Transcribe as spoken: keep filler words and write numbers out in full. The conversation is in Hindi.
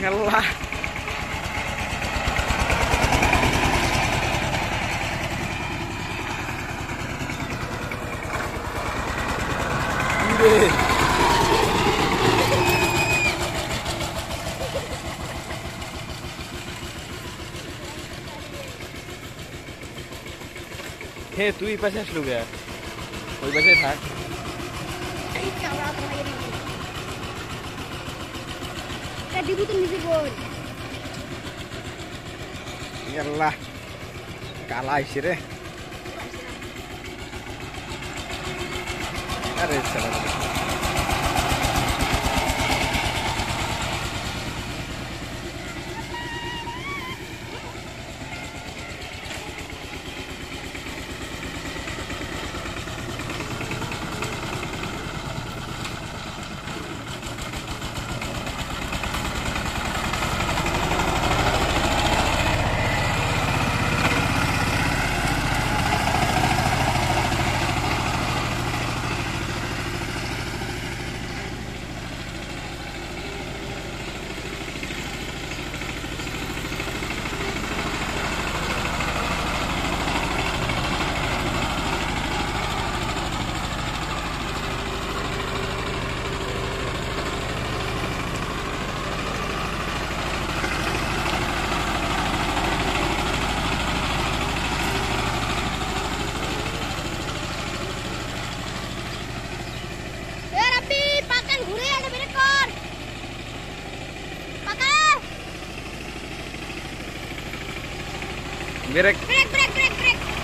Ngelah. হে তুই পাশে আসলু গে ওই পাশে থাক দিবি তো নিজে বল আল্লাহ কালা আইছে রে আরে সালা ब्रेक ब्रेक ब्रेक ब्रेक